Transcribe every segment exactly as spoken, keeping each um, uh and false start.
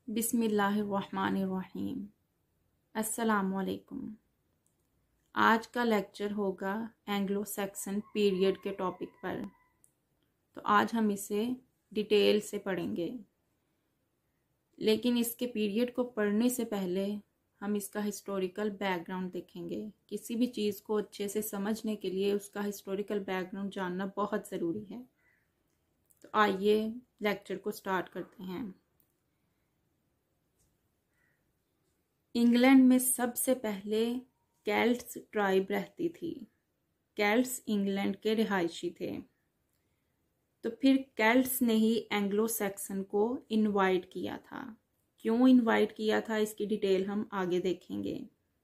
बिस्मिल्लाहिर्रहमानिर्रहीम। अस्सलामुअलैकुम। आज का लेक्चर होगा एंग्लो सैक्सन पीरियड के टॉपिक पर। तो आज हम इसे डिटेल से पढ़ेंगे, लेकिन इसके पीरियड को पढ़ने से पहले हम इसका हिस्टोरिकल बैकग्राउंड देखेंगे। किसी भी चीज़ को अच्छे से समझने के लिए उसका हिस्टोरिकल बैकग्राउंड जानना बहुत ज़रूरी है। तो आइए लेक्चर को स्टार्ट करते हैं। इंग्लैंड में सबसे पहले केल्ट्स ट्राइब रहती थी। केल्ट्स इंग्लैंड के रिहायशी थे। तो फिर केल्ट्स ने ही एंग्लो सैक्सन को इनवाइट किया था। क्यों इनवाइट किया था, इसकी डिटेल हम आगे देखेंगे।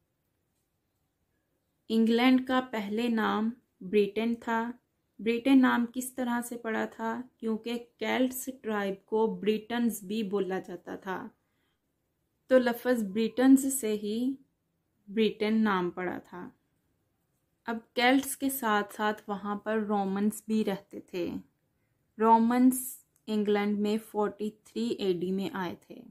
इंग्लैंड का पहले नाम ब्रिटेन था। ब्रिटेन नाम किस तरह से पड़ा था, क्योंकि केल्ट्स ट्राइब को ब्रिटन्स भी बोला जाता था, तो लफ्ज़ ब्रिटन्स से ही ब्रिटेन नाम पड़ा था। अब केल्ट्स के साथ साथ वहाँ पर रोमन्स भी रहते थे। रोमन्स इंग्लैंड में तैंतालीस एडी में आए थे।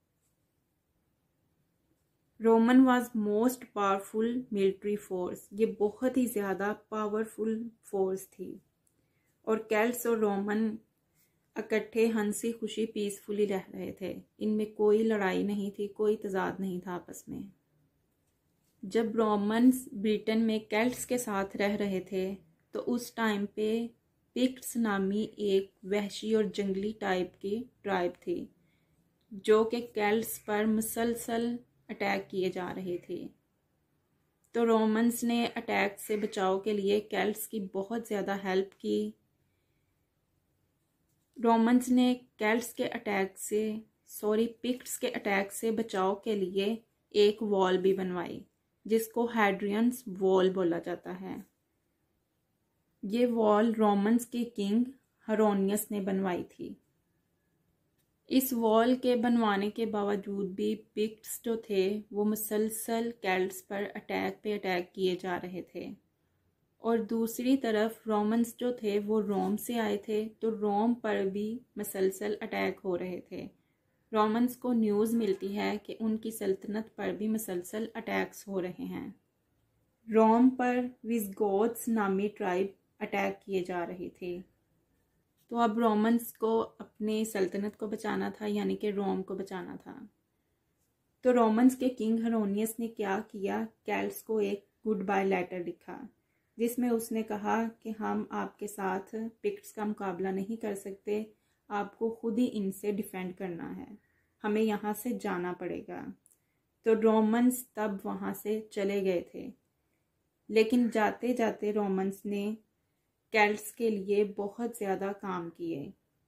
Roman was most powerful military force. ये बहुत ही ज़्यादा पावरफुल फोर्स थी। और केल्ट्स और रोमन इकट्ठे हंसी खुशी पीसफुली रह रहे थे। इनमें कोई लड़ाई नहीं थी, कोई तजाद नहीं था आपस में। जब रोमन्स ब्रिटेन में केल्ट्स के साथ रह रहे थे तो उस टाइम पे पिक्ट्स नामी एक वहशी और जंगली टाइप की ट्राइब थी, जो कि केल्ट्स पर मुसलसल अटैक किए जा रहे थे। तो रोमन्स ने अटैक से बचाव के लिए केल्ट्स की बहुत ज़्यादा हेल्प की। रोमन्स ने केल्ट्स के अटैक से सॉरी पिक्ट्स के अटैक से बचाव के लिए एक वॉल भी बनवाई, जिसको हैड्रियंस वॉल बोला जाता है। ये वॉल रोमन्स के किंग हेरोनियस ने बनवाई थी। इस वॉल के बनवाने के बावजूद भी पिक्ट्स जो थे वो मुसलसल केल्ट्स पर अटैक पे अटैक किए जा रहे थे। और दूसरी तरफ रोमन्स जो थे वो रोम से आए थे, तो रोम पर भी मुसलसल अटैक हो रहे थे। रोमन्स को न्यूज़ मिलती है कि उनकी सल्तनत पर भी मुसलसल अटैक्स हो रहे हैं। रोम पर विज़गोथ्स नामी ट्राइब अटैक किए जा रहे थे। तो अब रोमन्स को अपनी सल्तनत को बचाना था, यानी कि रोम को बचाना था। तो रोमन्स के किंग हेरोनियस ने क्या किया, केल्ट्स को एक गुड बाय लेटर लिखा, जिसमें उसने कहा कि हम आपके साथ पिक्ट्स का मुकाबला नहीं कर सकते, आपको खुद ही इनसे डिफेंड करना है, हमें यहाँ से जाना पड़ेगा। तो रोमन्स तब वहाँ से चले गए थे। लेकिन जाते जाते रोमन्स ने केल्ट्स के लिए बहुत ज़्यादा काम किए।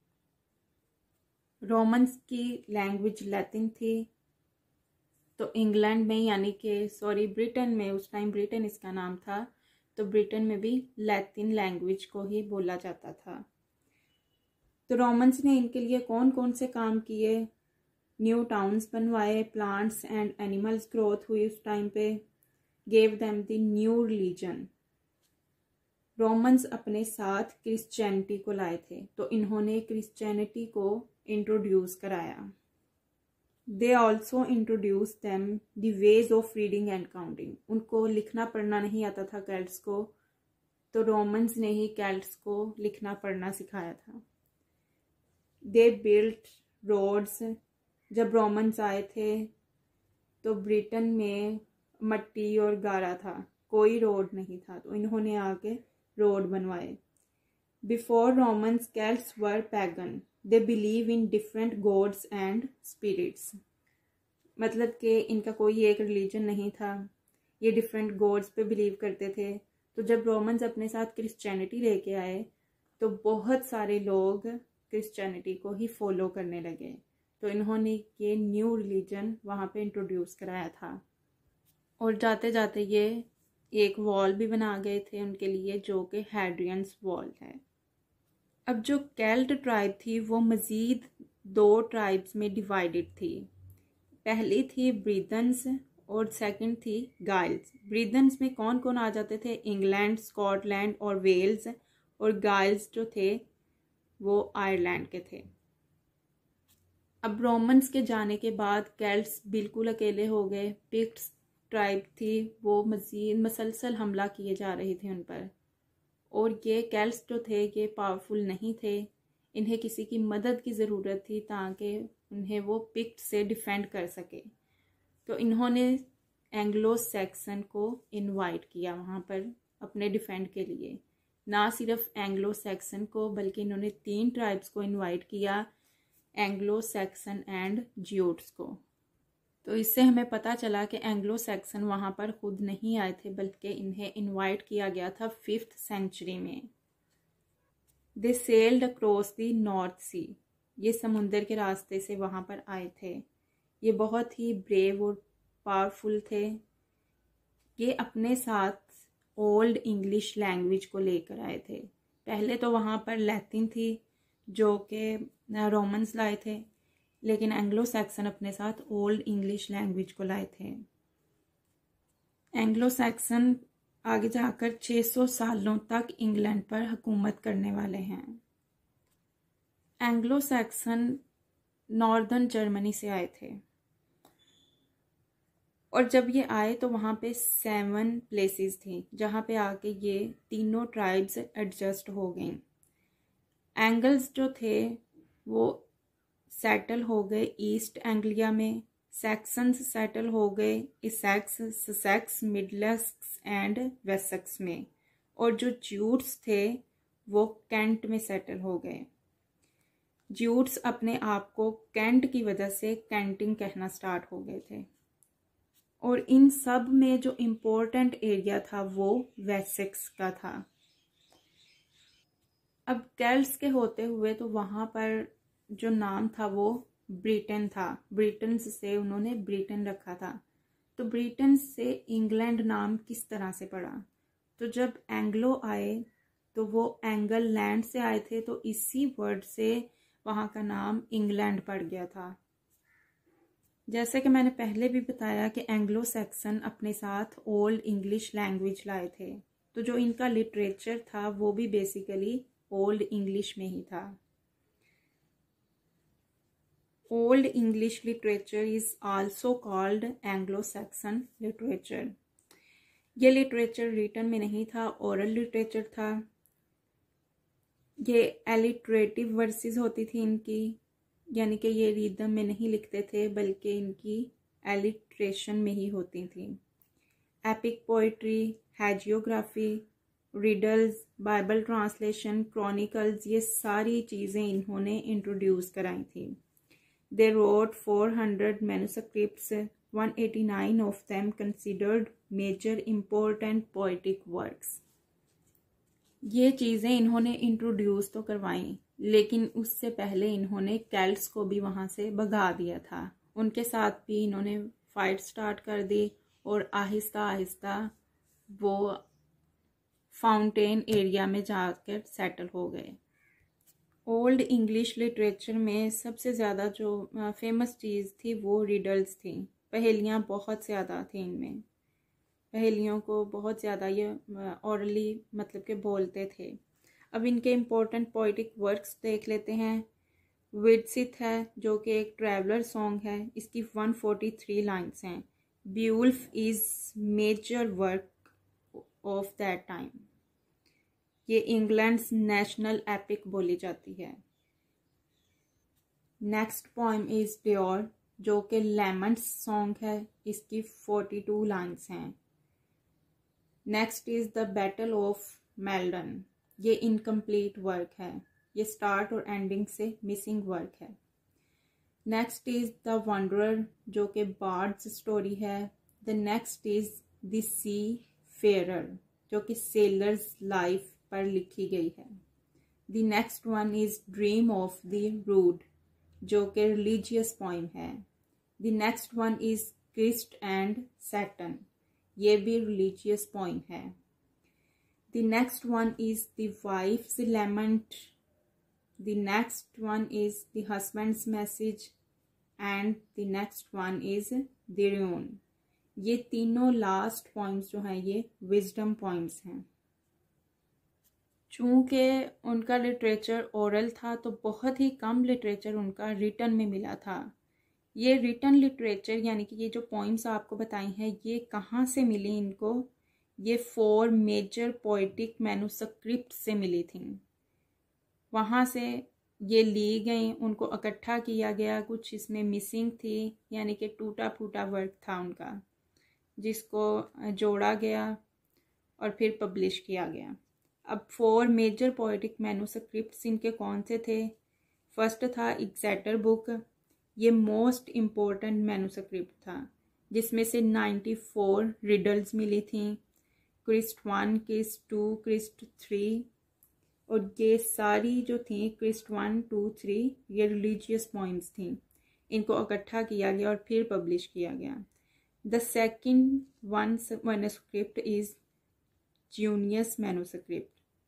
रोमन्स की लैंग्वेज लैटिन थी। तो इंग्लैंड में यानी कि सॉरी ब्रिटेन में, उस टाइम ब्रिटेन इसका नाम था, तो ब्रिटेन में भी लैटिन लैंग्वेज को ही बोला जाता था। तो रोमन्स ने इनके लिए कौन कौन से काम किए, न्यू टाउन्स बनवाए, प्लांट्स एंड एनिमल्स ग्रोथ हुई उस टाइम पे, gave them the new religion. Romans अपने साथ क्रिश्चियनिटी को लाए थे, तो इन्होंने क्रिश्चियनिटी को इंट्रोड्यूस कराया। They also introduce them the ways of reading and counting. उनको लिखना पढ़ना नहीं आता था केल्ट्स को, तो रोमन्स ने ही केल्ट्स को लिखना पढ़ना सिखाया था। They built roads. जब रोमन्स आए थे तो ब्रिटेन में मट्टी और गारा था, कोई रोड नहीं था, तो इन्होंने आके रोड बनवाए। Before Romans Celts were pagan, they believe in different gods and spirits. मतलब कि इनका कोई एक रिलीजन नहीं था, ये डिफरेंट गॉड्स पे बिलीव करते थे। तो जब रोमन्स अपने साथ क्रिश्चियनिटी लेके आए तो बहुत सारे लोग क्रिश्चियनिटी को ही फॉलो करने लगे, तो इन्होंने ये न्यू रिलीजन वहाँ पे इंट्रोड्यूस कराया था। और जाते जाते ये एक वॉल भी बना गए थे उनके लिए, जो कि हैड्रियंस वॉल है। अब जो केल्ट ट्राइब थी वो मज़ीद दो ट्राइब्स में डिवाइडेड थी। पहली थी ब्रीदन्स और सेकंड थी गाइल्स। ब्रीदन्स में कौन कौन आ जाते थे, इंग्लैंड, स्कॉटलैंड और वेल्स, और गाइल्स जो थे वो आयरलैंड के थे। अब रोमन्स के जाने के बाद केल्ट्स बिल्कुल अकेले हो गए। पिक्ट्स ट्राइब थी, वो मज़ीद मसलसल हमला किए जा रहे थे उन पर, और ये केल्ट्स जो थे ये पावरफुल नहीं थे। इन्हें किसी की मदद की ज़रूरत थी ताकि उन्हें वो पिक्ट से डिफेंड कर सके। तो इन्होंने एंग्लो सैक्सन को इनवाइट किया वहाँ पर अपने डिफेंड के लिए। ना सिर्फ एंग्लो सैक्सन को बल्कि इन्होंने तीन ट्राइब्स को इनवाइट किया, एंग्लो सैक्सन एंड ज्यूट्स को। तो इससे हमें पता चला कि एंग्लो सैक्सन वहाँ पर खुद नहीं आए थे बल्कि इन्हें इनवाइट किया गया था फिफ्थ सेंचुरी में। They sailed across the North Sea, ये समुंदर के रास्ते से वहाँ पर आए थे। ये बहुत ही ब्रेव और पावरफुल थे। ये अपने साथ ओल्ड इंग्लिश लैंग्वेज को लेकर आए थे। पहले तो वहाँ पर लैटिन थी जो कि रोमन्स लाए थे, लेकिन एंग्लो सैक्सन अपने साथ ओल्ड इंग्लिश लैंग्वेज को लाए थे। एंग्लो सैक्सन आगे जाकर छह सौ सालों तक इंग्लैंड पर हुकूमत करने वाले हैं। एंग्लो सैक्सन नॉर्दर्न जर्मनी से आए थे, और जब ये आए तो वहाँ पे सेवन प्लेसेस थी जहाँ पे आके ये तीनों ट्राइब्स एडजस्ट हो गई। एंगल्स जो थे वो सेटल हो गए ईस्ट एंग्लिया में, सैक्सन्स सेटल हो गए Essex, Sussex, Middlesex and Wessex में, और जो ज्यूट्स थे वो कैंट में सेटल हो गए। ज्यूट्स अपने आप को कैंट की वजह से कैंटिंग कहना स्टार्ट हो गए थे, और इन सब में जो इम्पोर्टेंट एरिया था वो वेसेक्स का था। अब केल्ट्स के होते हुए तो वहाँ पर जो नाम था वो ब्रिटेन था। ब्रिटेन से उन्होंने ब्रिटेन रखा था। तो ब्रिटेन से इंग्लैंड नाम किस तरह से पड़ा? तो जब एंग्लो आए तो वो एंगल लैंड से आए थे, तो इसी वर्ड से वहाँ का नाम इंग्लैंड पड़ गया था। जैसे कि मैंने पहले भी बताया कि एंग्लो सैक्सन अपने साथ ओल्ड इंग्लिश लैंग्वेज लाए थे, तो जो इनका लिटरेचर था वो भी बेसिकली ओल्ड इंग्लिश में ही था। Old English literature is also called Anglo Saxon literature. ये लिटरेचर रिटन में नहीं था, ओरल लिटरेचर था। ये एलिट्रेटिव वर्सेस होती थी इनकी, यानी कि ये रिदम में नहीं लिखते थे बल्कि इनकी एलिट्रेशन में ही होती थी। Epic poetry, hagiography, riddles, Bible translation, chronicles, ये सारी चीज़ें इन्होंने इंट्रोड्यूस कराई थी। They wrote four hundred manuscripts, one eighty nine of them considered major important poetic works. ये चीज़ें इन्होंने इंट्रोड्यूस तो करवाई, लेकिन उससे पहले इन्होंने केल्ट्स को भी वहाँ से भगा दिया था। उनके साथ भी इन्होंने फाइट स्टार्ट कर दी, और आहिस्ता आहिस्ता वो फाउंटेन एरिया में जाकर सेटल हो गए। ओल्ड इंग्लिश लिटरेचर में सबसे ज़्यादा जो फेमस चीज़ थी वो रिडल्स थी। पहेलियाँ बहुत ज़्यादा थी इनमें। पहेलियों को बहुत ज़्यादा ये ऑरली मतलब के बोलते थे। अब इनके इम्पोर्टेंट पोइटिक वर्क्स देख लेते हैं। विडसिथ है जो कि एक ट्रैवलर सॉन्ग है, इसकी वन फोर्टी थ्री लाइन्स हैं। Beowulf is major work of that time. ये इंग्लैंड्स नेशनल एपिक बोली जाती है। नेक्स्ट पोएम इज डियोर जो कि लेमंट्स सॉन्ग है, इसकी फोर्टी टू लाइन्स हैं। Next is the battle of Maldon, ये इनकम्प्लीट वर्क है, ये स्टार्ट और एंडिंग से मिसिंग वर्क है। नेक्स्ट इज द वंडरर जो कि बार्ड्स स्टोरी है। The next is the seafarer जो कि सेलर्स लाइफ पर लिखी गई है। The next one is dream of the rood जो कि रिलीजियस पोइम है। The next one is Christ and Satan, ये भी रिलीजियस पोइम है। The next one is the wife's lament. The next one is the husband's message and the next one is the ruin. ये तीनों last poems जो हैं ये wisdom poems हैं। चूँकि उनका लिटरेचर ओरल था तो बहुत ही कम लिटरेचर उनका रिटन में मिला था। ये रिटन लिटरेचर यानी कि ये जो पॉइम्स आपको बताई हैं ये कहाँ से मिली इनको, ये फोर मेजर पोइटिक मैन्युस्क्रिप्ट से मिली थी। वहाँ से ये ली गई, उनको इकट्ठा किया गया, कुछ इसमें मिसिंग थी यानी कि टूटा फूटा वर्क था उनका, जिसको जोड़ा गया और फिर पब्लिश किया गया। अब फोर मेजर पोएटिक मैन्युस्क्रिप्ट्स इनके कौन से थे? फर्स्ट था एक्सेटर बुक, ये मोस्ट इम्पोर्टेंट मैन्युस्क्रिप्ट था जिसमें से नाइन्टी फोर रिडल्स मिली थी, Christ one, Christ two, Christ three, और ये सारी जो थी क्रिस्ट वन टू थ्री ये रिलीजियस पॉइम्स थी। इनको इकट्ठा किया गया और फिर पब्लिश किया गया। The second one manuscript is Junius manuscript,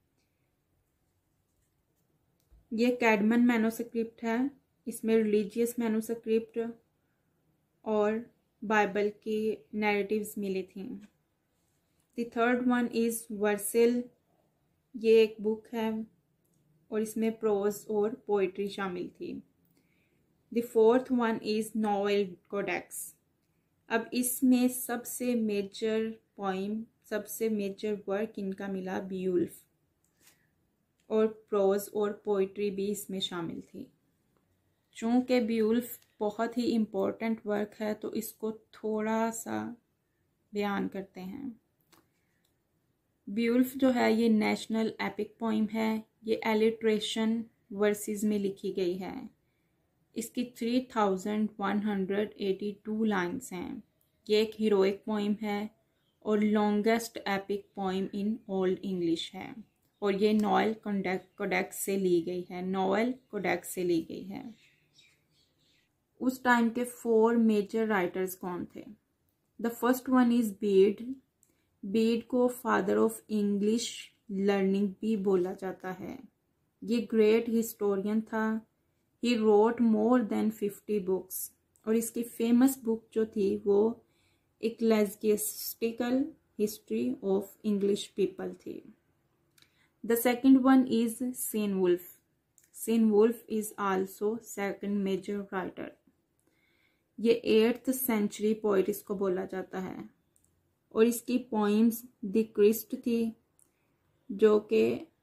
ये कैडमन मैन्युस्क्रिप्ट है, इसमें रिलीजियस मैन्युस्क्रिप्ट और बाइबल की नैरेटिव्स मिली थी। The third one is Vercelli, ये एक बुक है और इसमें प्रोज और पोइट्री शामिल थी। The fourth one is Nowell codex, अब इसमें सबसे मेजर पोइम, सबसे मेजर वर्क इनका मिला बियुल्फ, और प्रोज और पोइट्री भी इसमें शामिल थी। चूँकि बियुल्फ बहुत ही इम्पोर्टेंट वर्क है तो इसको थोड़ा सा बयान करते हैं। बियुल्फ जो है ये नेशनल एपिक पोइम है, ये एलिट्रेशन वर्सेस में लिखी गई है। इसकी three thousand one hundred eighty two lines हैं। ये एक हीरोइक पोइम है और longest epic poem in old English है, और ये नॉवेल कोडेक्स से ली गई है, नॉवेल कोडेक्स से ली गई है। उस टाइम के फोर मेजर राइटर्स कौन थे? The first one is Bede, Bede को फादर ऑफ इंग्लिश लर्निंग भी बोला जाता है। ये ग्रेट हिस्टोरियन था, he wrote more than fifty books, और इसकी फेमस बुक जो थी वो ecclesiastical history of English people थी। The second one is Cynewulf. Cynewulf is also second major writer. ये एट्थ सेंचुरी पोइट इसको बोला जाता है, और इसकी पोइम्स द क्रिस्ट थी जो कि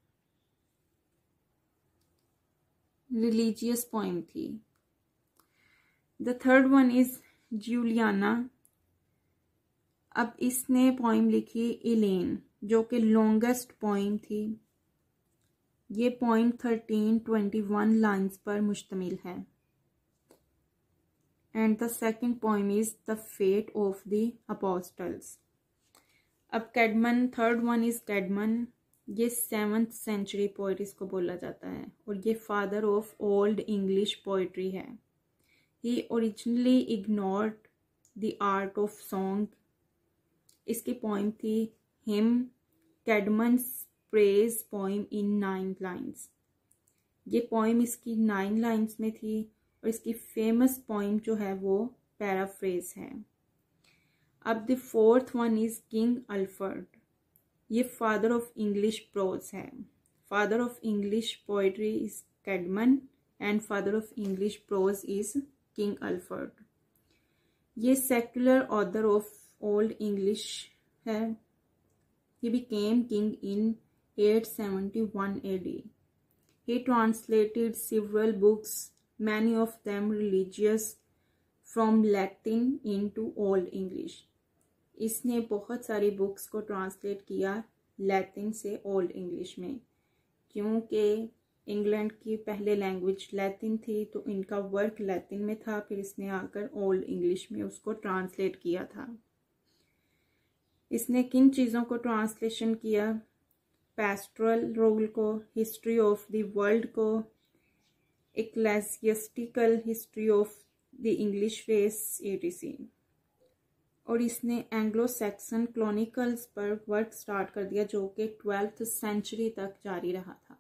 रिलीजियस पोइम थी। The third one is Juliana, अब इसने पोइम लिखी इलेन जो कि लॉन्गेस्ट पोइम थी। ये poem thirteen twenty one lines पर मुश्तमिल है। And the second poem is the fate of the apostles. अब Caedmon, third one is Caedmon, ये सेवन्थ सेंचुरी पोइट इसको बोला जाता है, और ये father of old English poetry है। He originally ignored the art of song. इसकी पोइम थी hymn, Caedmon's praise poem in nine lines. ये पोइम इसकी नाइन लाइन्स में थी, और इसकी फेमस पोइम जो है वो पैराफ्रेज है। अब the fourth one is King Alfred, ये फादर ऑफ इंग्लिश प्रोज है। Father of English poetry is Caedmon and father of English prose is King Alfred. ये secular author of old English है। He became king in eight seventy-one A D. He translated several books, many of them religious, from Latin into Old English. इसने बहुत सारी books को translate किया Latin से old English में, क्योंकि England की पहले लैंग्वेज लैटिन थी तो इनका वर्क लैटिन में था, फिर इसने आकर ओल्ड इंग्लिश में उसको ट्रांसलेट किया था। इसने किन चीज़ों को ट्रांसलेशन किया? पैस्ट्रल रोल को, हिस्ट्री ऑफ द वर्ल्ड को, ecclesiastical history of the English race etc. और इसने एंग्लो सैक्सन क्रोनिकल्स पर वर्क स्टार्ट कर दिया जो कि ट्वेल्थ सेंचुरी तक जारी रहा था।